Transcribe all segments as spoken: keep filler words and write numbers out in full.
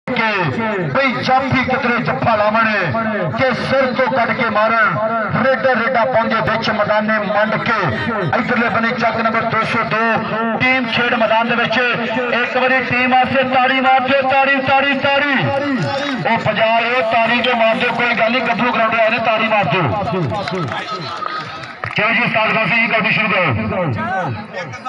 बई जाफी कितने जफा लावने के सिर तो कट के मारन रेडा रेडा पांगे बिच मैदाने मंड के इधरले बने चक नंबर दो सौ दो टीम खेड मैदान एक बारी टीम आसे ताड़ी मार दो ताड़ी ताड़ी ताड़ी वो पजा रहे ताड़ी जो मार दो कोई गल नहीं गब्बू ग्राउंड आए ने ताड़ी मार दो क्यों जी उस्ताद गौसी जी कबड्डी शुरू करो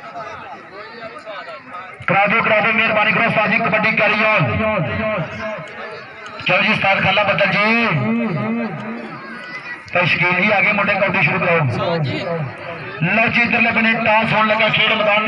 करा दो करा दो मेहरबानी करो उस्ताद जी कबड्डी कैरी ऑन चलो जी उस्ताद खाला बदल जी तशकील भी आगे मुंडे कबड्डी शुरू करो लो जी इधरले बने टास होने लगा खेड मैदान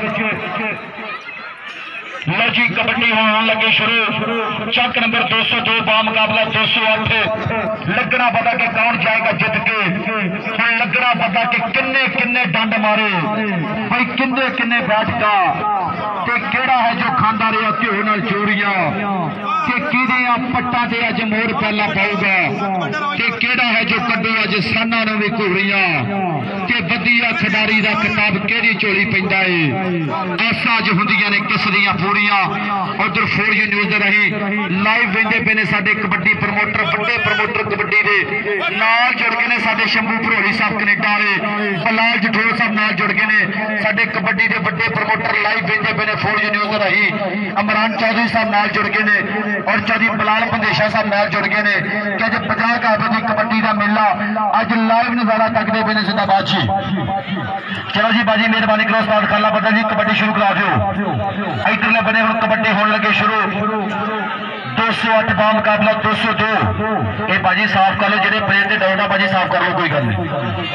लो जी कबड्डी होने लगे शुरू चक नंबर दो सौ दो बा मुकाबला दो सौ अठ लगना पता कि कौन जाएगा जित के लगना पता कि किन्ने किन्ने डंड मारे भाई किन्ने किन्ने बैठका ते केड़ा है जो खांदा रहा घ्यो नाल चोरियां कि किहदियां पट्टां ते अज मोर पहला पाऊगा कि केड़ा है जो कड्डू अज साना नूं भी घूरियां कि वधिया खिडारी दा किताब केड़ी झोली पैंदा है आसां अज हुंदियां ने किस दियां पूरियां उधर फोर यू न्यूज़ रही लाइव वेंदे पे ने साडे कबड्डी प्रमोटर बड़े प्रमोटर कबड्डी दे नाल जुड़ के ने साडे शंभू भरोली साहब कनेडा वाले बलाल जठोर साहब नाल जुड़ के ने साडे कबड्डी दे बड़े प्रमोटर लाइव वेंदे पे ने फोर यू न्यूज़ रही इमरान चौधरी साहब नाल जुड़ के ने और चौधरी बलाल पंदेशा साहब नाल जुड़ के ने कि अज पचास काबे की कबड्डी का मेला अज लाइव नजारा तकते पे ने जिंदाबाद जी चलो जी बाजी मेहरबानी करो उस्ताद खाला बदल जी कबड्डी शुरू करा दो इधरले बने हम कबड्डी होने लगे शुरू दो सौ अठ का मुकाबला दो सौ दो ये बाजी साफ कर लो जेडे प्लेयर के डाउट बाजी साफ कर लो कोई गल नहीं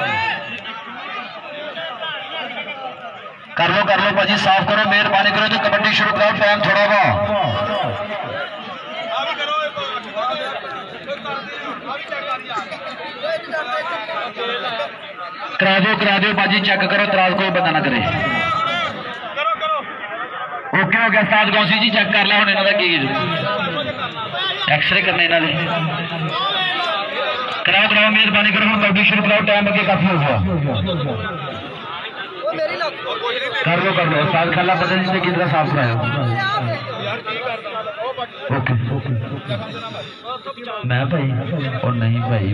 कर लो कर लो बाजी साफ करो मेहरबानी करो तो कबड्डी शुरू करो टाइम थोड़ा वा करा दो करा दो बाजी चेक करो तराज कोई बंदा ना करे ओके हो गया उस्ताद गौसी जी चेक कर लिया हुण इन्हां दा की एक्सरे करने इन्हां दे कराओ कराओ मेहरबानी करो हुण कबड्डी शुरू कराओ टाइम अगे काफी हो गया कर लो कर लो उस्ताद खाला बदल जी ने किधर साफ कराया ओके मैं भाई और नहीं भाई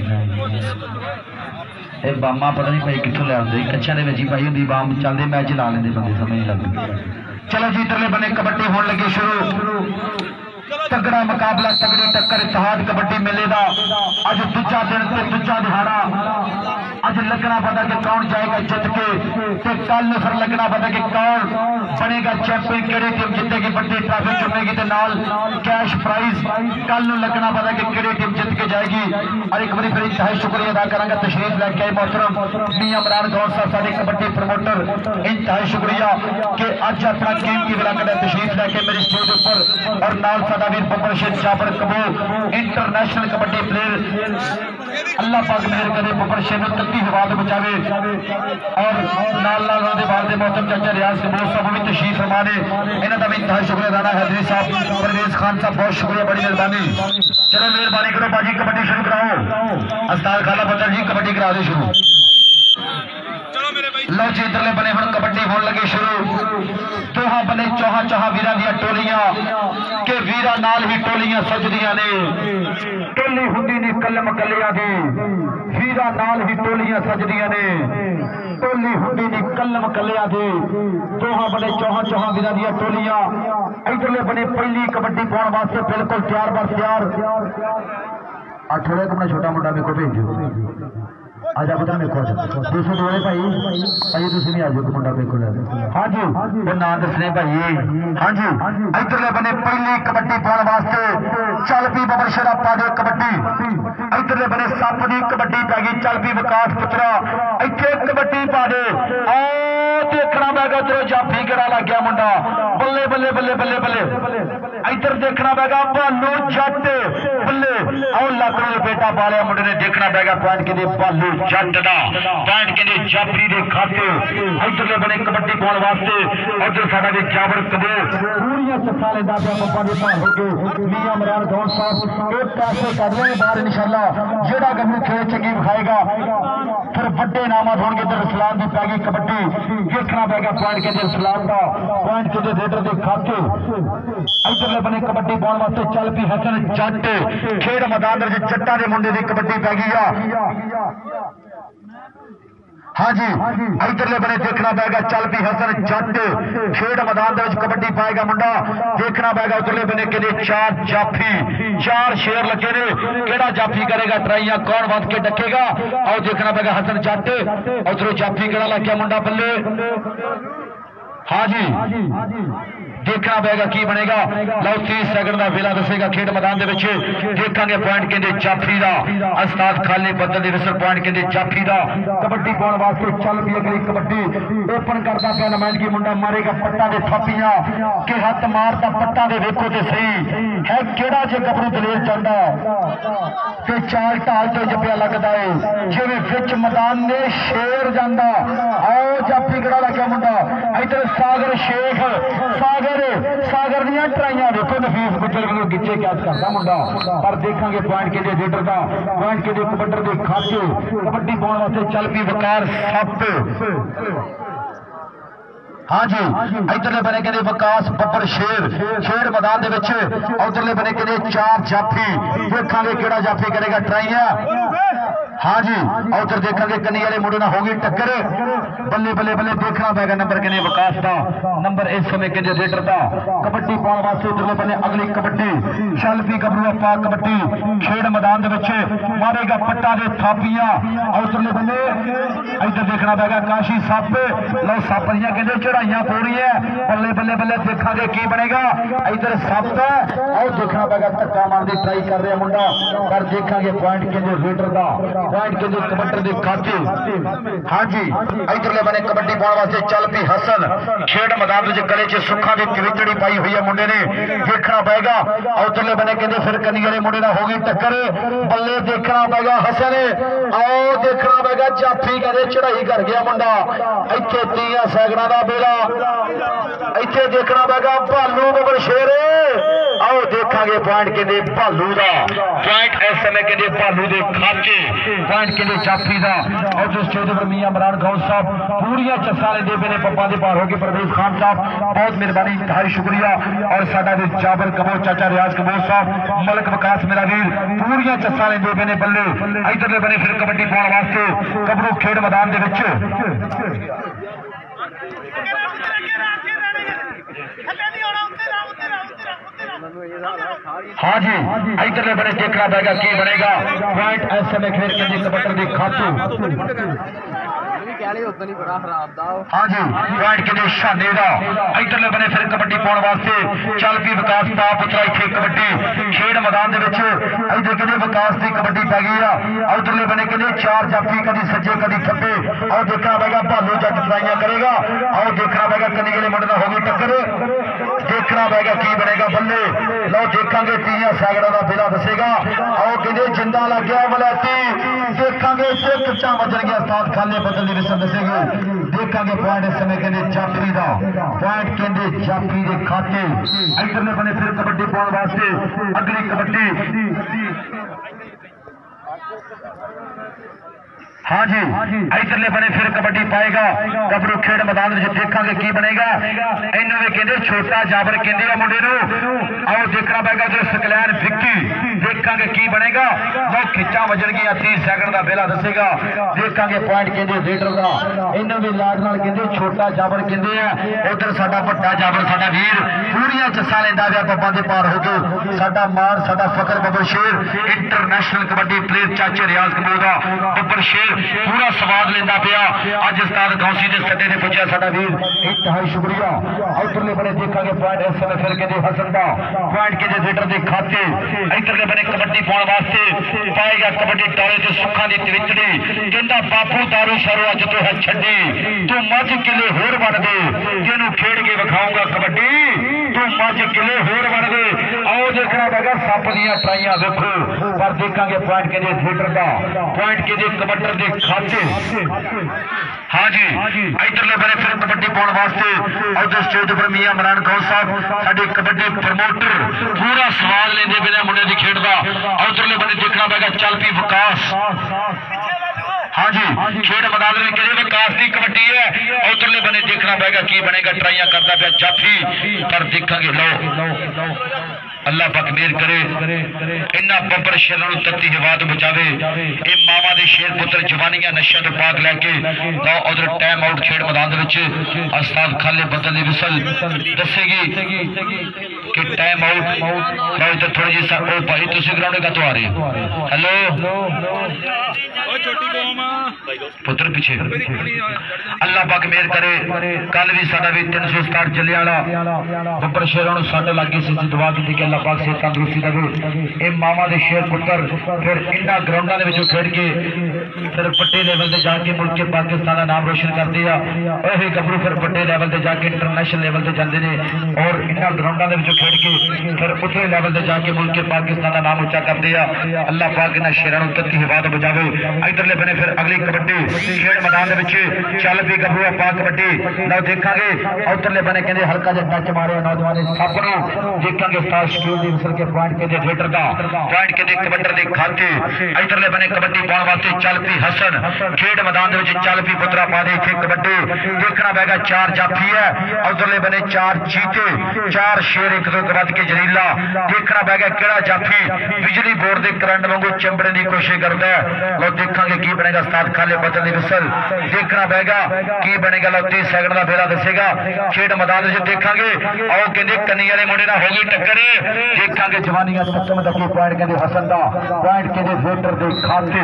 मैं बामा पता नहीं भाई कितों ले आते कच्छा दे विच ही भाई हुंदी बाम चलदे मैच ला लेंदे बंदे समझ नहीं लगदी चलो जी इधरले बने कबड्डी होने लगे शुरू तगड़ा मुकाबला तगड़ी टक्कर इतिहाद कबड्डी मेले का अज दूजा दिन से दूजा दिहाड़ा अज लगना पता कि कौन जाएगा जित के कल फिर लगना पता कि कौन बनेगा चैंपियन केड़ी टीम जीतेगी बड़ी ट्रॉफी चुनेगी तो नाल कैश प्राइज कल लगना पता कि केड़ी टीम जीत के जाएगी और एक बार फिर इंतहाई शुक्रिया अदा करांगा तशरीफ लैके आए मोहतरम मियां इमरान गौर साहब साडे कबड्डी प्रमोटर इंतहाई शुक्रिया कि अज अपना कीमती विरांगड़ तशरीफ लैके मेरे स्टेज उपर और नाल साडा वीर बब्बर शेख जाबर कबो इंटरनेशनल कबड्डी प्लेयर अल्लाह पाक मेहर करे बब्बर शेख तत्ती हवा तो बचावे और नाल नाल उहदे बाद दे मौसम चाचा रियाज कबूर साहब भी तशरीफ फरमा ने इन्हां दा भी इंतहाई शुक्रिया राणा हैदरी साहब परवेज खान साहब बहुत शुक्रिया बड़ी मेहरबानी चलो मेहरबानी करो बाजी कबड्डी शुरू कराओ उस्ताद खाला बदल जी कबड्डी करा दे शुरू लो जी इधरले बने हम कबड्डी होने लगे शुरू दोहा बने चौहा चौहा वीरां दी टोलियां के वीरां नाल ही टोलियां सजदियां ने टोली हुंदी नी कलम कलियां दी वीरां नाल ही टोलियां सजदियां ने टोली हुंदी नी कलम कलियां दी दोहा बने चौहा चौहा वीरां दी टोलियां इधरले बने पहली कबड्डी पाउण वास्ते बिल्कुल तैयार बस तैयार आ थोड़ा अपना छोटा मुंडा मेरे को भेजो आजा पता मेरे को दो सौ दो भाई भाई तुम भी आ जाओ मुंडा मेरे को हाँ जी वो ना दसने भाई हाँ जी इधरले बने पहली कबड्डी पाने वास्ते चल पी बबर शेरा पा दे कबड्डी इधरले बने सप की कबड्डी पै गई चल पी विकास पुत्रा इतने कबड्डी पा दे देखना पैगा उधरों जाफी गड़ा लग गया मुंडा बल्ले बल्ले बल्ले बल्ले बल्ले इधर देखना पैगा भालू जट बल्ले और लग बेटा पालिया मुंडे ने देखना पैगा पॉइंट के भालू जट का पॉइंट के जाफी के खाते इधरले बने कबड्डी पाने वास्ते उधर साडा भी जाबर कबो पूरी सफा लेंदा पिया बब्बा दे भार हो गए मियां इमरान गौर साहब एक पैसे कर लेंगे बाहर इंशाअल्लाह जेड़ा गम्मू खेल चंगी विखाएगा फिर बड़े इनाम होंगे इधर इस्लाम की पै गई कबड्डी देखना पैगा पॉइंट के सलाम का पॉइंट के रेडर के खाते इधरले बने कबड्डी पाने वास्ते चल पी हसन जट खेड मैदान जट्टा के मुंडे की कबड्डी पै गई आ हाँ जी इधरले बने देखना पैगा चल पी हसन जट खेड मैदान कबड्डी पाएगा मुंडा देखना पैगा उधरले बने के चार जाफी चार शेर लगे ने केड़ा जाफी करेगा ट्राइयां कौन वध के डकेगा और देखना पैगा हसन जट उधरों जाफी केड़ा लग गया मुंडा बल्ले हाँ जी देखना पेगा की बनेगा लो तीस सैकंड का वेला दसेगा खेड मैदान देखा पॉइंट कहते जाफी का उस्ताद खाली बदल विसल पॉइंट कहते जाफी का कबड्डी पाने वास्ते चल पी अगली कबड्डी ओपन करता पाया नमायंदगी मुंडा मारेगा पट्टा के थापियां के हथ मारता पट्टा के वेखो तो सही है केड़ा जे कबरू दलेर चाहता है चाल ढाल तो जपिया लगता है जिवें विच मैदान ने शेर जाता आओ जाफी कड़ा लग्या मुंडा इधर सागर शेख सागर सागर दियां ट्राइयां देखो नफीस गुजर के गिचे कैच करता मुंडा पर देखांगे पॉइंट के रेडर का पॉइंट के कबड्डर के खाते कबड्डी पाने वास्ते चल पी वकार सप हाँ जी इधरले बने कहते विकास बब्बर शेर खेड मैदान उधरले बने कहते चार जाफी देखा केड़ा जाफी करेगा ट्राइयां हाँ जी उधर देखा कन्नी वाले मुंडे ना होगी टक्कर बल्ले बल्ले बल्ले देखना पैगा नंबर कहने विकास का नंबर इस समय कहते रेडर का कबड्डी पाने वास्ते उधरले बने अगली कबड्डी चल पी गबरू पा कबड्डी खेड मैदान मारेगा पट्टा के थापियां उधरले बने इधर देखना पैगा काशी सप लो सप दियां कहते चढ़ाइयां पूरी है बल्ले बल्ले बल्ले देखा की बनेगा इधर सप है और देखना पैगा धक्का मारने की ट्राई कर रहा मुंडा पर देखा पॉइंट कहते रेडर का पॉइंट के कबड्डर के खाते हाँ जी इधरले बने कबड्डी पाने वास्ते चल पी हसन खेड मैदान गले च सुखा की कविचड़ी पाई हुई है मुंडे ने देखना पेगा उधरले बने कहते फिर कन्नी वाले मुंडे ना होगी टक्कर बल्ले देखना पेगा हसन आओ देखना पेगा जाफी कहते चढ़ाई कर गया मुंडा इत्थे तीह सैकड़ा का बेला इत्थे देखना पेगा भालू बबर शेर आओ देखा पॉइंट कहते भालू का पॉइंट इस समय कहते भालू के खाते पॉइंट के जाफी का और जो स्टेज पर मियां इमरान गौस साहब पूरिया चस्सा लेंदे पे ने पप्पा दे पार होके परवेज खान साहब बहुत मेहरबानी इंतहाई शुक्रिया और साडा वीर जाबर कमोर चाचा रियाज कमोर साहब मलक विकास मेरा वीर पूरिया चस्सा लेंदे पे ने बल्ले इधरले बने फिर कबड्डी पाने वास्ते कबरू खेड मैदान दे विच हाँ जी इधरले बने देखना पेगा की बनेगा पॉइंट इस समय खेल के कबड्डर के खाते हाँ जी पॉइंट के शाने का इधरले बने फिर कबड्डी पाने वास्ते चल पी विकास दा पुत्रा इत्थे कबड्डी खेड मैदान इधर कहते विकास की कबड्डी पै गई है उधरले बने कहते चार जाफी कभी सज्जे कभी खब्बे और देखना पेगा भालू जट ट्राइयां करेगा और देखना पेगा कन्नी वाले मुंडे होगी टक्कर देखना पेगा की बनेगा बल्ले लो देखा तीह सैकड़ा का बेला दसेगा और कहते जिंदा लग गया वलैती देखा कच्चा बजन गया उस्ताद खाले बदल की विसल दसेगी देखा पॉइंट इस समय कहते जाफी का पॉइंट कहते जाफी के खाते इधरले बने फिर कबड्डी पाने वास्ते अगली कबड्डी हाँ जी इधरले बने फिर कबड्डी पाएगा गबरू खेड मैदान देखा की बनेगा इन्हों कहते छोटा जाबर कहते मुंडे आओ देखना पेगा उधर सकलैन फिक्की देखा की बनेगा दो खिचा वजन गया तीस सैकंड का बेला दसेगा देखा पॉइंट कहते रेडर का इन्हों भी लाड नाल कहते छोटा जाबर कहते हैं उधर साडा वड्डा जाबर साडा वीर पूरिया चस्सा लेंदा गया पप्पा दे पार हो के साडा मान साडा फकर बब्बर शेर इंटरनेशनल कबड्डी प्लेयर चाचे रियाज कबूर का बब्बर शेर पूरा स्वाद लेंदा पिया अज उस्ताद गौसी के सटे ने पुजा साडा वीर इंतहाई शुक्रिया इधरले बने देखा पॉइंट इस समय फिर कहते हसन का पॉइंट के रेडर के खाते इधरले बने कबड्डी पाने वास्ते पाएगा कबड्डी टोले से सुखा की तविचड़ी कहता बापू दारू शारू अज तो है छड्डी तू मझ किले होर बन दे तेनू खेड के विखाऊंगा कबड्डी तू मझ किले होर बन दे आओ देखना पेगा सप दियां ट्राइयां देखो पर देखा पॉइंट के रेडर का पॉइंट के कबड्डर के खाते हाँ जी इधरले बने फिर कबड्डी पाने वास्ते उधर स्टेज पर मियां इमरान गौस साहब साडे कबड्डी प्रमोटर पूरा स्वाद लेंदे बिना मुंडे की खेड का उधरले बने देखना पेगा चल पी विकास हाँ जी खेड मैदान में कहते विकास की कबड्डी है। उधरले बने देखना पड़ेगा की बनेगा, ट्राइयां करता पाया जाफी, पर देखेंगे लो अल्लाह पाक मेहर करे इन्ना बब्बर शेरां तत्ती हवा तो बचावे। ये मावा के शेर पुत्र जवानियां नशा तो पाक लैके लो उधर टाइम आउट खेड मैदान उस्ताद खाले बदल की विसल दसेगी कि टाइम आउट लो इधर थोड़ी जी सा ओ भाई तुम ग्राउंड का तो आ रहे हेलो पुत्र पीछे अल्लाह पाक मेहर करे। कल भी साडा भी तीन सौ सताठ जलिया बब्बर शेरां सट लग गई सी, दुआ की कि अल्लाह पाक सेहत तंदुरुस्ती देवे। ये मावा के शेर पुत्र फिर इन्होंने ग्राउंडों के खेड के फिर बड़े लेवल से जाके मुल्क के पाकिस्तान का नाम रोशन करते हैं। वही गबरू फिर बड़े लेवल से जाके इंटरनेशनल लेवल से जाते हैं और इन्होंने ग्राउंडों के खेड के फिर उतले लेवल से जाके मुल्क के पाकिस्तान का नाम उच्चा करते हैं। अल्लाह पाक इन्होंने शेरों तत्ती हवा तो बचावे। इधरले बने फिर अगली कबड्डी खेड मैदान चल पी गबरू पा कबड्डी लो देखा उधरले बने कहते हल्का जहा टच मारे नौजवान सब देखा विसल के पॉइंट के थिएटर का पॉइंट के कबड्डर के खाते। इधरले बने कबड्डी पाने वास्ते चल पी हसन खेड मैदान चल पी पुत्रा पा दे कबड्डी देखना पैगा चार जाफी है। उधरले बने चार चीते चार शेर एक दो वध के जरीला देखना पैगा केड़ा जाफी बिजली बोर्ड के करंट वांगू चिंबड़े की कोशिश करता है। लो देखा की बनेगा उस्ताद खाले बदल की विसल देखना पैगा की बनेगा। लो तीस सैकंड का फेरा दसेगा खेड मैदान देखा आओ कहते कन्नी वाले मुंडे ना होगी टक्कर देखा जवानियां सत्तम तकी पॉइंट कहते हसन का पॉइंट कहते वेटर के खाते।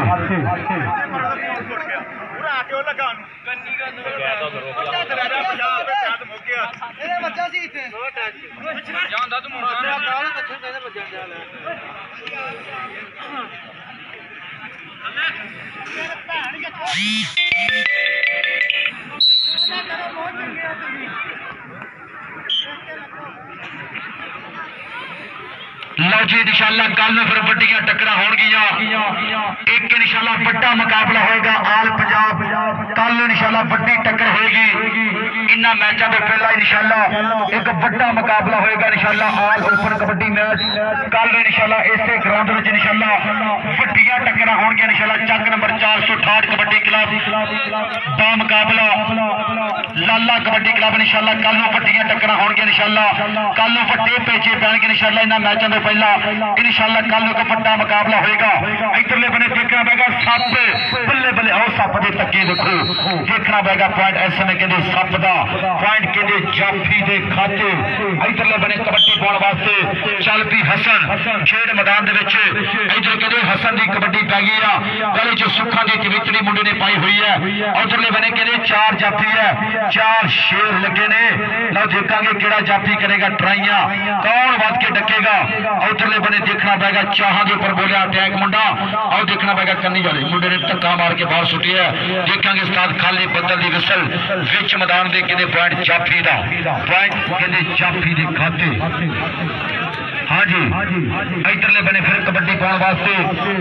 लो जी इंशाअल्लाह कल फिर बड़ियां टक्करां होणगियां। एक इंशाअल्लाह बड़ा मुकाबला होएगा आल पंजाब कल इंशाअल्लाह बड़ी टक्कर होएगी। इन्हां मैचों तो पहला इंशाअल्लाह एक बड़ा मुकाबला होएगा इंशाअल्लाह आल ओपन कबड्डी मैच कल इंशाअल्लाह इसे ग्राउंड में इंशाअल्लाह बड़ियां टक्करां होणगियां इंशाअल्लाह। चक नंबर चार सौ अठाठ कबड्डी क्लब दा मुकाबला लाला कबड्डी क्लब इंशाअल्लाह कल बड़ियां टक्करां होणगियां इंशाअल्लाह। कल वड्डे पेचे पैणगे इंशाअल्लाह इन्हां मैचों तो पहला इंशाअल्लाह कल को बड़ा मुकाबला होएगा। इधरले बने देखना पैगा सप बल्ले बल्ले आओ सप के तके देखो देखना पैगा पॉइंट इस समय कहते सप का पॉइंट कहते जाफी के खाते। इधरले बने कबड्डी पाने वास्ते चल पी हसन खेड मैदान इधर कहते हसन की कबड्डी पै गई आ गले च सुखा की कवितरी मुंडे ने पाई हुई है। उधरले बने कहते चार जाफी है चार शेर लगे ने लो देखा केड़ा जाफी करेगा ट्राइयां कौन वध के डकेगा। उधरले बने देखना पैगा चाह के उपर बोलिया अटैक मुंडा आओ देखना पैगा कन्नी वाले मुंडे ने धक्का मार के बाहर सुटी है। देखा उस्ताद खाले बदल की विसल विच मैदान के कहते पॉइंट जाफी का पॉइंट कहते जाफी के खाते। हाँ जी इधरले बने फिर कबड्डी पाने वास्ते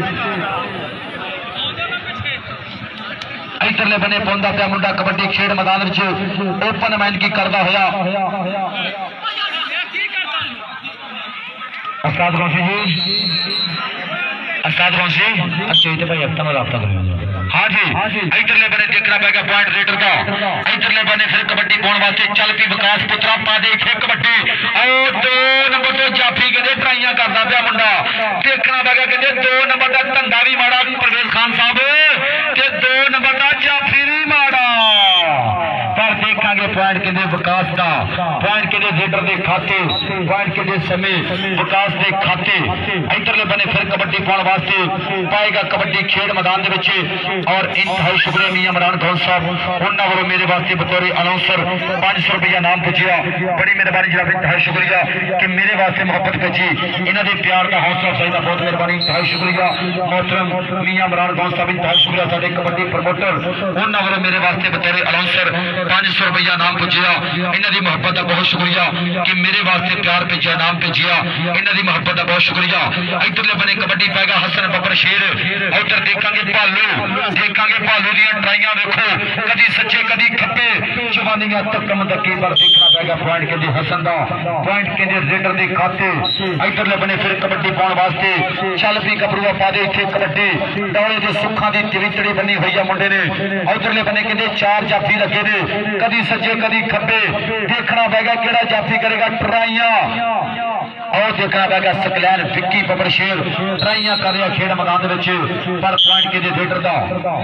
इधरले बने पौंदा पाया मुंडा कबड्डी खेड मैदान ओपन मैन की करता होया उस्ताद कौंसी जी उस्ताद कौंसी अच्छा इतने भाई हफ्ता में रब्ता करेंगे। हाँ जी इधरले बने देखना पैगा पॉइंट रेडर का। इधरले बने फिर कबड्डी पाने वास्ते चल पी विकास पुत्रा पा दे कबड्डी और दो नंबर तो जाफी कहते ट्राइयां करता पाया मुंडा देखना पैगा कहते दो नंबर का धंधा भी माड़ा परवेज खान साहब ते दो नंबर का जाफी भी माड़ा पर देखा पॉइंट कहते विकास का पॉइंट कहते रेडर के खाते पॉइंट कहते समय विकास के खाते। इधरले बने फिर कबड्डी पाने वास्ते पाएगा कबड्डी खेड मैदान और इंतहाई शुक्रिया मियां इमरान खान साहब उन्होंने वालों मेरे वास्ते बतौर अनाउंसर पांच सौ रुपया नाम पूछा बड़ी मेहरबानी जनाब इंतहाई शुक्रिया कि मेरे वास्ते मोहब्बत भेजी इन्हों के प्यार का हौसला अफजाई का बहुत मेहरबानी इंतहाई शुक्रिया मोहतरम मियां इमरान खान साहब इंतहाई शुक्रिया साडे कबड्डी प्रमोटर उन्होंने वालों मेरे वास्ते बतौर अनाउंसर पांच सौ रुपया नाम पूछा इन्हों की मोहब्बत का बहुत शुक्रिया कि मेरे वास्ते प्यार भेजा नाम भेजिया इन्हों की मोहब्बत का बहुत शुक्रिया। इधरले बने कबड्डी पैगा हसन बब्बर शेर उधर देखांगे भालू देखांगे भालू दी ट्राइयां देखो कदी सच्चे कदी खब्बे जवानियां तकम तकी पर देखना पेगा पॉइंट कहते हसन दा पॉइंट कहते रेडर दे खाते इधरले बने फिर कबड्डी पाउण वास्ते चल पी कपड़ूआ पा दे इत्थे कबड्डी डौले दे सुखा दी तिवितड़ी बनी हुई है मुंडे ने उधरले बने कहते चार जाफी लगे ने कदी सज्जे कदी खब्बे देखना पेगा केड़ा जाफी करेगा ट्राइयां और देखना पेगा सकलैन फिक्की पपड़ शेर ट्राइयां कर रहा खेड मैदान पर पॉइंट के रेडर का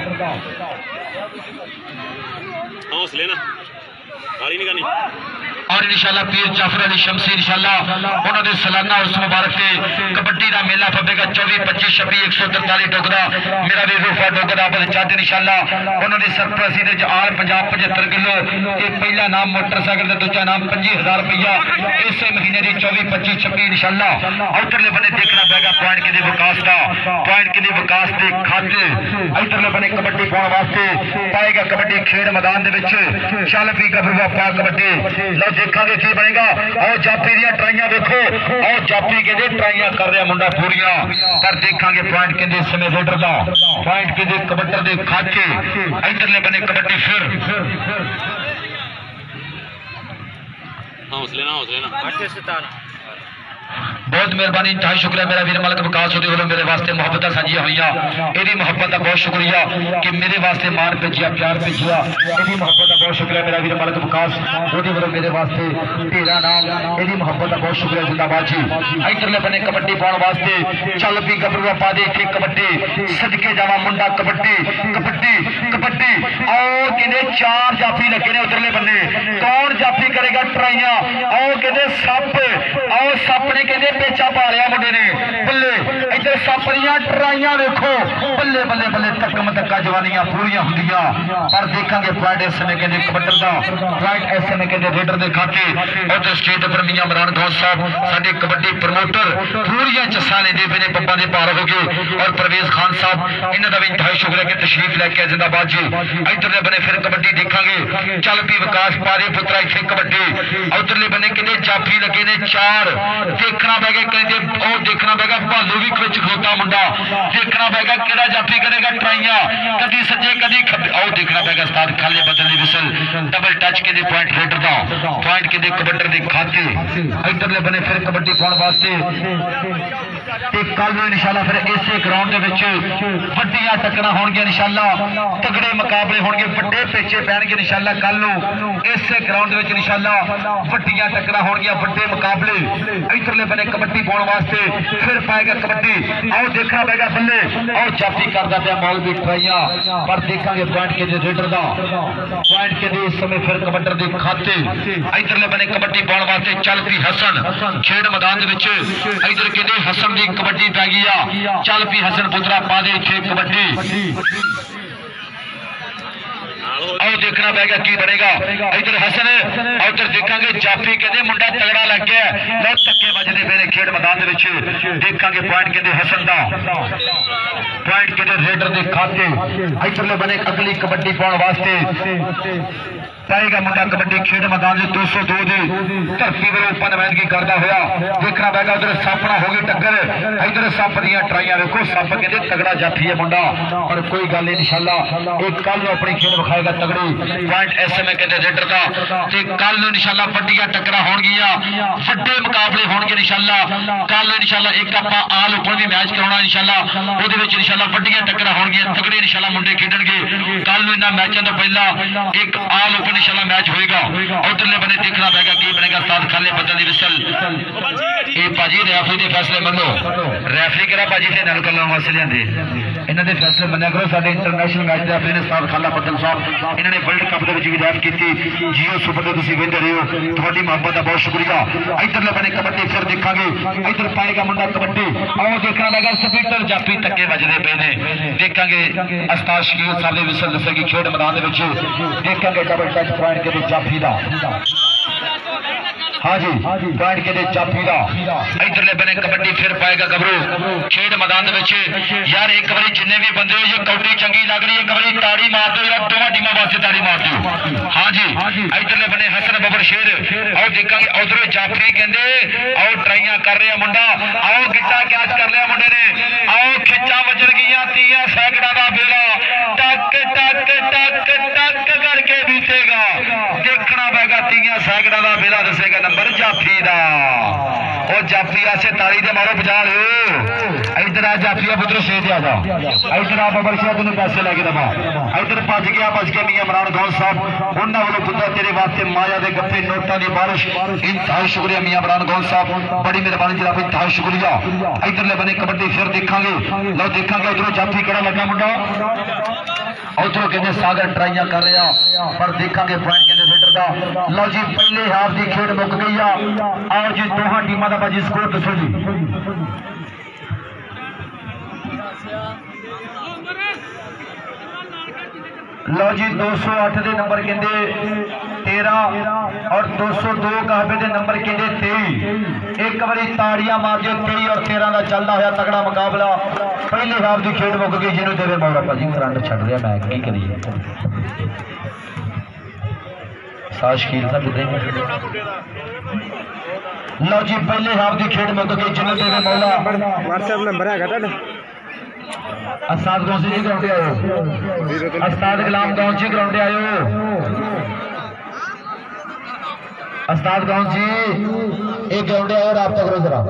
हौसले ना गाली नहीं करनी और इंशाल्लाह पीर जाफर अली शमसी इंशाल्लाह उन्होंने सालाना उस मुबारक से कबड्डी का मेला पवेगा चौबीस पच्चीस छब्बीस एक सौ तरताली डोगरा मेरा भी रूफा डोगरा बल चाहते इंशाल्लाह उन्होंने सरप्रसी आल पंजाब पचहत्तर किलो एक पहला नाम मोटरसाइकिल का दूजा नाम पच्ची हजार रुपया इस महीने की चौबीस पच्चीस छब्बीस इंशाल्लाह उधरले बने देखना पेगा पॉइंट के विकास का पॉइंट के विकास के खाते इधरले बने कबड्डी पाने वास्ते पाएगा कबड्डी खेड मैदान चल पी गबरूआ पा कबड्डी देखा की बनेगा और जाफी दी ट्राइयां देखो और जाफी कहते ट्राइयां कर रहा मुंडा पूरियां पर देखांगे पॉइंट कहते इस समय रेडर का पॉइंट कहते कबड्डर दे खाते इधरले बने कबड्डी फिर हौसले ना हौसले ना बहुत मेहरबानी इंतहाई शुक्रिया मेरा वीर मलक विकास होते वालों मेरे वास्ते मोहब्बत साझिया हुई यही मोहब्बत का बहुत शुक्रिया कि मेरे वास्ते मान भेजिया प्यार भेजिया यही मोहब्बत का बहुत शुक्रिया मेरा वीर मलक विकास होते वालों मेरे वास्ते तेरा नाम यही मोहब्बत का बहुत शुक्रिया जिंदाबाद जी इधरले बने कबड्डी पाने वास्ते चल पी गबरूआ पा दे इत्थे कबड्डी सदके जावा मुंडा कबड्डी कबड्डी कबड्डी और किने चार जाफी लगे ने उधरले बने कौन जाफी करेगा ट्राइयां और कहते सप और सप ने कहते पेचा पा लिया मुंडे ने बल्ले इधर सप दियां ट्राइयां देखो बल्ले बल्ले बल्ले तकम तक्का जवानियां पूरियां होंदियां पर देखांगे पॉइंट इस समय कहते कबड्डर दा पॉइंट इस समय कहते रेडर दे खाते उधर स्टेट पर मियां इमरान खान साहब साडे कबड्डी प्रमोटर पूरियां चस्सा लेंदे पे ने पप्पा दे पार हो गए और परवेज खान साहब इन्हां दा भी इंतहाई शुक्रिया कि तशरीफ लेके जिंदाबाद जी इधरले बने फिर कबड्डी देखांगे चल पी विकास पारे पुत्रा इत्थे कबड्डी उधरले बने कहते जाफी लगे ने चार देखना पेगा कहते और देखना पेगा भालू भी विच खलोता मुंडा देखना पेगा केड़ा जाफी करेगा ट्राइयां कदी सज्जे कदी खब्बे और देखना पेगा उस्ताद खाले बदल दी विसल डबल टच के पॉइंट रेडर दा पॉइंट के कबड्डर दे खाते इधरले बने फिर कबड्डी पाउण वास्ते ते कल इंशाल्लाह फिर इसे ग्राउंड दे विच वड्डियां टक्करां होणगीਆਂ इंशाल्लाह तगड़े मुकाबले होणगे वड्डे पेचे पैणगे इंशाल्लाह कल नूं इसे ग्राउंड दे विच इंशाल्लाह वड्डियां टक्करां होणगीਆਂ वड्डे मुकाबले इधरले बने कबड्डी पाउण वास्ते फिर पाएगा कबड्डी और देखना पेगा बल्ले और जाफी करदा पिया मौलवी ट्राइयां पर देखांगे पॉइंट के रेडर दा पॉइंट के इस समय फिर कबड्डर दे खाते इधरले बने कबड्डी पाउण वास्ते चल पी हसन खेड मैदान दे विच इधर कहंदे हसन दी कबड्डी पै गई आ चल पी हसन पुत्रा पा दे इत्थे कबड्डी और देखना पेगा की बनेगा इधर हसन और उधर देखांगे जाफी कहते मुंडा तगड़ा लग गया लो धक्के बजते पे खेड मैदान देखांगे पॉइंट कहते हसन दा पॉइंट कहते रेडर दे खाते इधरले बने अगली कबड्डी पाउण वास्ते पाएगा मुंडा कबड्डी खेड मैदान दो सौ दो की धरती पर ओपन नमायंदगी करता हुआ देखना पेगा उधर सपना हो गई टक्कर इधर सप दियां ट्राइयां देखो सप कहते तगड़ा जाफी है मुंडा पर कोई गल नहीं इंशाल्लाह एक कल अपनी खेड विखाएगा तगड़ी पॉइंट इस समय कहते रेडर का कल इंशाल्लाह वड्डियां टक्करां होणगीਆਂ वड्डे मुकाबले होणगे इंशाल्लाह कल इंशाल्लाह एक आपां आल ओपन भी मैच कराउणा इंशाल्लाह ਉਹਦੇ ਵਿੱਚ इंशाल्लाह वड्डियां टक्करां होणगੀਆਂ तगड़े इंशाल्लाह मुंडे खेडणगे कल ਨੂੰ ਇਹਨਾਂ मैचों ਤੋਂ ਪਹਿਲਾਂ एक आल ओपन इंशाल्लाह मैच होएगा उधरले बने देखना पेगा की बनेगा उस्ताद खाले बदल दी विसल ये भाजी रेफरी दे फैसले मनो रेफरी करा भाजी ते नल कलां वास्ते लियांदे इन्हां दे फैसले मन्निया करो साडे इंटरनेशनल मैच दे रेफरी ने उस्ताद खाला बदल साहब इन्हां ने वर्ल्ड कप दे विच भी रैफ कीती जियो सुपर दे तुसीं वेंदे रहे हो तुहाडी मोहब्बत दा बहुत शुक्रिया इधरले बने कबड्डी फिर देखांगे इधर पाएगा मुंडा कबड्डी और देखना पेगा स्पीटर जाफी तक्के वजदे पे ने देखांगे उस्ताद शकील साहब दे विसल दसेगी खेड मैदान दे विच देखांगे डबल टच पॉइंट के जाफी दा हाँ जी पॉइंट के जाफी दा इधरले बने कबड्डी फिर पाएगा गबरू खेड मैदान यार एक बार जिन्ने भी बंदे हो ये कबड्डी चंगी लग रही है एक बार ताड़ी मार दो यार दोवां टीमां वास्ते ताड़ी मार दो हाँ जी इधरले बने हसन बबर शेर और देखांगे उधर जाफी कहंदे आओ ट्राइयां कर रहा मुंडा आओ गिट्टा कैच कर लिया मुंडे ने आओ खिच्चा वजन गईयां तीन सैकड़ा का बेड़ा टक टक टक टक करके बीतेगा। देखना पेगा तीन सैकड़ा का बेड़ा दसेगा नंबर जाफी का। और जाफी आसे ताली दे मारो बजा लो। इधर आ जाफिया पुत्र शेर आ जा। इधर आ बबर शाह तेन पैसे लैके दबा। इधर भज गया भज के मियां इमरान खान साहब उन्होंने वालों पुत्र तेरे वास्ते माया के गप्पे नोटा की बारिश। इंतहाई शुक्रिया मियां इमरान खान साहब, बड़ी मेहरबानी जनाब, इंतहाई शुक्रिया। इधरले बने कबड्डी फिर देखा लो देखा उधरों जाफी कड़ा लगा मुंडा, उधरों कहते सागर ट्राइया कर रहा पर देखा पॉइंट कहते रेडर का। लो जी पहले हाफ की खेड मुक गई आ और जी दोहां टीमां दा बाजी स्कोर दसो जी। लो जी दो सौ अठ के नंबर कहते तेरह और दो सौ दो कहबे के नंबर कहते तेई। एक बारी ताड़ियां मार जो तेई और तेरह का चलता हुआ तगड़ा मुकाबला। पहले हाफ की खेड मुक गई जिन्होंने देवे मौड़ा भाजी करंट छड़ रहा मैं की करिए साशकील था कितने। लो जी पहले हाफ की खेड मुक गई जिन्होंने देवे मौला। व्हाट्सएप नंबर है अस्ताद गौंसी जी ग्राउंड आयो, अस्ताद गुलाम गौंस जी ग्राउंड आयो, अस्ताद गौंस जी एक ग्राउंड आयो राबता करो जरा।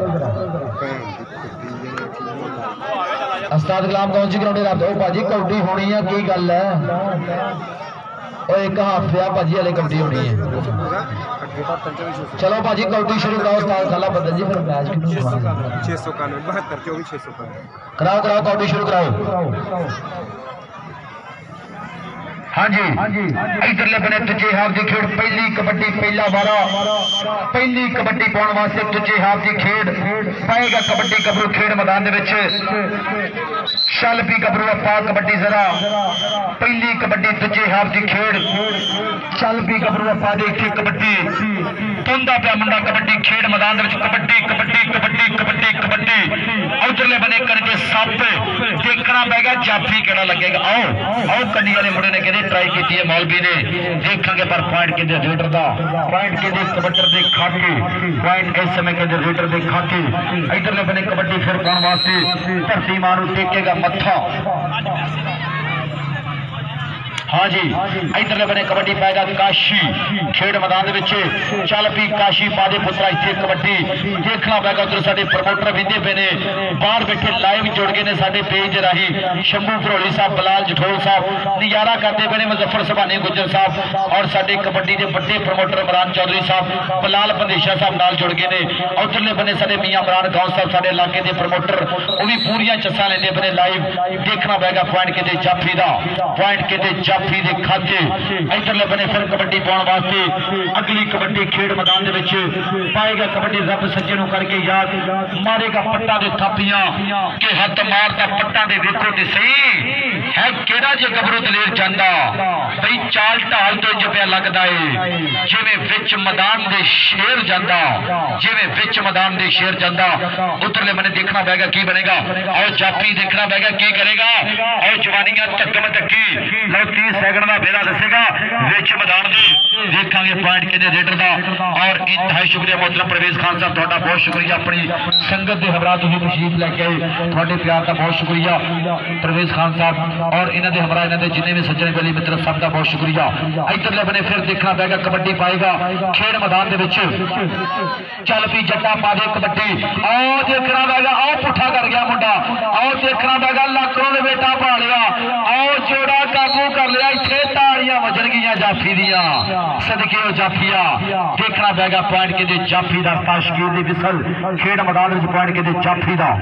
अस्ताद गुलाम गौंस जी ग्राउंड राबता। ओ भाजी कबड्डी होनी है की गल है? और एक हाफ आ भाजी हले कबड्डी होनी है। चलो भाजी कबड्डी शुरू कराओ उस्ताद खाला बदल जी फिर मैच छह सौ कानून बहत्तर चौबीस छह सौ कराओ कराओ कबड्डी शुरू कराओ। हाँ जी इधरले बने तुझे हाफ की खेड पहली कबड्डी पहला वारा पहली कबड्डी पाने वास्ते तुझे हाफ की खेड पाएगा कबड्डी गबरू खेड मैदान चल पी गबरू पा कबड्डी जरा पहली कबड्डी तुझे हाफ की खेड चल पी गबरू पा दे इतने कबड्डी तुंदा पिया मुंडा कबड्डी खेड मैदान कबड्डी कबड्डी कबड्डी कबड्डी कबड्डी उधरले बने करके सप देखना पेगा जाफी केड़ा लगेगा। आओ आओ कन्नी वाले मुंडे ने कहते ट्राई की है मौलवी ने देखेंगे पर पॉइंट कहते रेडर का पॉइंट कहते कबड्डर के खाते पॉइंट इस समय कहते रेडर के खाते। इधरले बने कबड्डी फिर पाने वास्ते धरती मां नूं टेकेगा मत्था। हाँ जी इधरले बने कबड्डी पाएगा काशी खेड मैदान चल पी काशी पा दे पुत्रा इतने कबड्डी देखना पेगा। उधर साडे प्रमोटर विंदे पे ने बाहर बैठे लाइव जुड़ गए ने साडे पेज राही शंभू भरोली साहब बलाल जठोल साहब नजारा करते पे ने मुजफ्फर सभानी गुज्जर साहब और साडे कबड्डी के बड़े प्रमोटर इमरान चौधरी साहब बलाल बंदेशा साहब नाल जुड़ गए ने। उधरले बने साडे मियां इमरान खान साहब साडे इलाके के प्रमोटर वो भी पूरियां चस्सा लेंदे पे लाइव देखना पेगा। पॉइंट कहते जाफी का पॉइंट कहते जाफी के खाते। इधरले बने फिर कबड्डी पाने वास्ते अगली कबड्डी खेड मैदान पाएगा कबड्डी रब सज्जे नूं करके याद मारेगा पट्टा दे थापियां के हथ मारता पट्टा दे देखो ते सही है केड़ा जे गबरू दलेर जांदा बई चाल ढाल तो जपिया लगदा है जिवें विच मैदान दे शेर जांदा जिवें विच मैदान दे शेर जांदा। उधरले बने देखना पेगा की बनेगा। और जाफी देखना पेगा की करेगा। और जवानियां धक्कम धक्की लो तीस सैकंड का बेड़ा दसेगा विच मैदान दे देखांगे पॉइंट कहते रेडर का। और इंतहाई शुक्रिया मोहतरम परवेज खान साहब तुहाडा बहुत शुक्रिया अपनी संगत के हमरा तुसीं तशरीफ लैके आए तुहाडे प्यार का बहुत शुक्रिया परवेज खान साहब और इन्हां दे हमरा इन्हां दे जिन्ने भी सज्जन बेली मित्र सब का बहुत शुक्रिया। इधरले बने फिर देखना पेगा कबड्डी पाएगा खेड मैदान दे विच चल पी जट्टा पा दे कबड्डी आओ देखना पेगा। आओ पुठा कर गया मुंडा आओ देखना पेगा लाकरों दे बेटा पा लिया आओ जोड़ा काबू कर लिया इत्थे ताड़ियां वजन गईयां जाफी दियां सदके ओ जाफिया देखना पेगा। पॉइंट के जाफी का ताशकीर दी विसल खेड मैदान में पॉइंट के जाफी का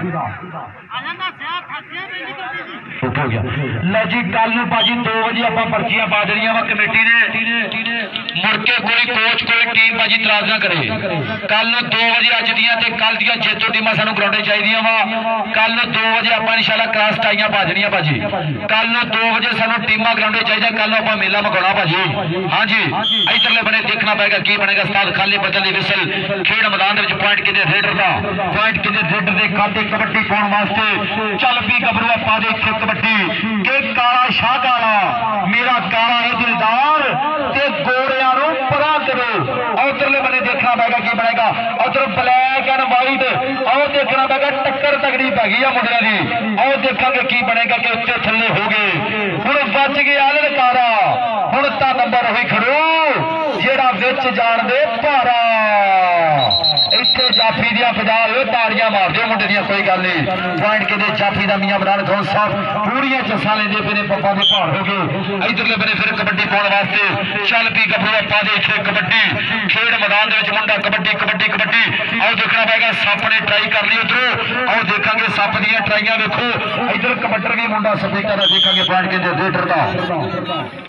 हो गया। लो जी कल भाजी दो बजे आप पर्चियां पा देनिया वा कमेटी ने मुड़के कोई कोच कोई टीम भाजी इतराज ना करे। कल दो बजे अज दियां ते कल दियां जेतू टीमां सानू ग्राउंडे चाहिए वा कल दो बजे आप इंशाल्लाह क्रॉस टाइयां पा देनिया भाजी। कल दो बजे सानू टीमां ग्राउंडे चाहिए कल आप मेला मगाउणा भाजी। हाँ जी इधरले बने देखना पेगा की बनेगा। उस्ताद खाली बदल दी विसल खेड मैदान में पॉइंट किते रेडर का पॉइंट किते रेडर के खाते कबड्डी पाउण वास्ते चल पी गबरूआ पा दे इत्थे कबड्डी के काला शाह काला मेरा काला है दिलदार ते गोरियां नूं परा करो। उधरले बने देखना पैगा की बनेगा। उधर ब्लैक एंड वाइट आओ देखना पैगा, टक्कर तगड़ी पै गई है मुंडिया की। आओ देखा की बनेगा कि उत्ते थले हो गए। हुण बच गया ललकारा, हुण तां नंबर ही खड़ो जेड़ा विच जान दे भारा। इत्थे जाफी दियां पजाह ताड़ियां मार दिओ मुंडे दियां, कोई गल नहीं। पॉइंट के जाफी का मियां इमरान खान साहब पूरियां चस्सा लेंदे पे ने, पप्पा दे भाड़ हो गए। इधरले बने फिर कबड्डी पाने वास्ते चल पी गफूरा पा दे इत्थे कबड्डी खेड मैदान दे विच मुंडा कबड्डी कबड्डी कबड्डी। आओ देखना पैगा सप ने ट्राई कर ली उधरों, आओ देखांगे सप दियां ट्राइयां वेखो। इधर कबड्डर भी मुंडा स्पीकर देखांगे पॉइंट के रेडर का।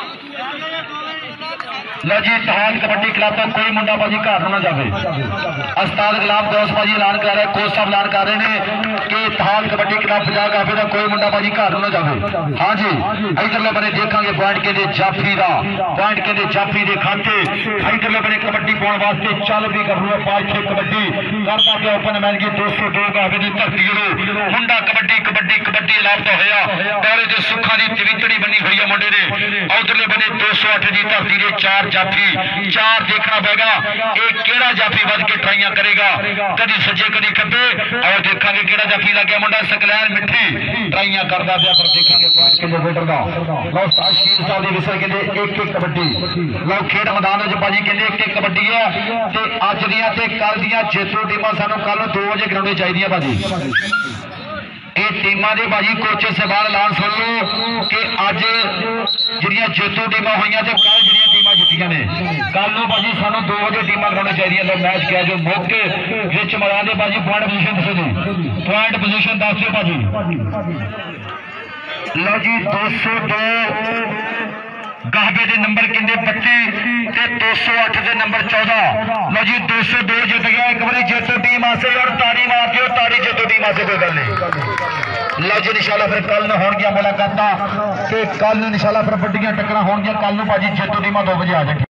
लो जी इत्तेहाद कबड्डी क्लब तो कोई मुंडा भाजी घर ना जाए। उस्ताद गुलाम गौस भाजी ऐलान कर रहे, कोच साहब ऐलान कर रहे हैं कि इत्तेहाद कबड्डी क्लब पंजाब काफी का कोई मुंडा भाजी घर ना जाए। हाँ जी इधरले बने देखांगे पॉइंट के जाफी का, पॉइंट के जाफी के खाते। इधरले बने कबड्डी पाने वास्ते चल भी गबरू पाँच छे कबड्डी करता गया ओपन मैन की दो सौ दो काफी की धरती मुंडा कबड्डी कबड्डी कबड्डी लापता होया दौरे के सुखा की तवितड़ी बनी हुई है मुंडे ने। उधरले बने दो सौ अठ की धरती के चार जाफी चार देखना पैगा एक केड़ा जाफी बद के ट्राइयां करेगा, कदी सज्जे कदी खब्बे। और देखांगे केड़ा जाफी लग गया मुंडा सकलैन मिट्टी ट्राइयां करदा पिया, पर देखांगे पॉइंट के वेटर दा। लो उस्ताद शकील साहब दी विसल कहंदे एक एक कबड्डी। लो खेड मैदान विच भाजी कहंदे एक एक कबड्डी है ते अज दियां ते कल दियां जेतू टीमां सानू कल दो बजे ग्राउंड चाहिए भाजी। ये टीमां दे भाजी कोच साहबान ऐलान सुन लो कि अज जिहड़ियां जेतू टीमां होईयां ते कल जिहड़ियां टीमां जित्तियां ने, कल नूं भाजी सानू दो बजे टीमां ग्राउंड चाहिए। लो मैच क्या जो मौके विच मैदान दे भाजी पॉइंट पोजीशन दसो जी, पॉइंट पोजीशन दस दिओ भाजी। लो जी दो सौ दो गाहबे के नंबर कहते बत्ती ते दो सौ अठ के नंबर चौदह। लो जी दो सौ दो जित गया एक बार जेतू टीम आसे, और ताड़ी मार दिओ ताड़ी जेतू टीम आसे, कोई गल नहीं। लो जी इंशाल्लाह फिर कल न होणगियां मुलाकातां, कि कल इंशाल्लाह फिर बड्डियां टक्करां होणगियां। कल नूं भाजी जेतू टीमां दो बजे आ जाए।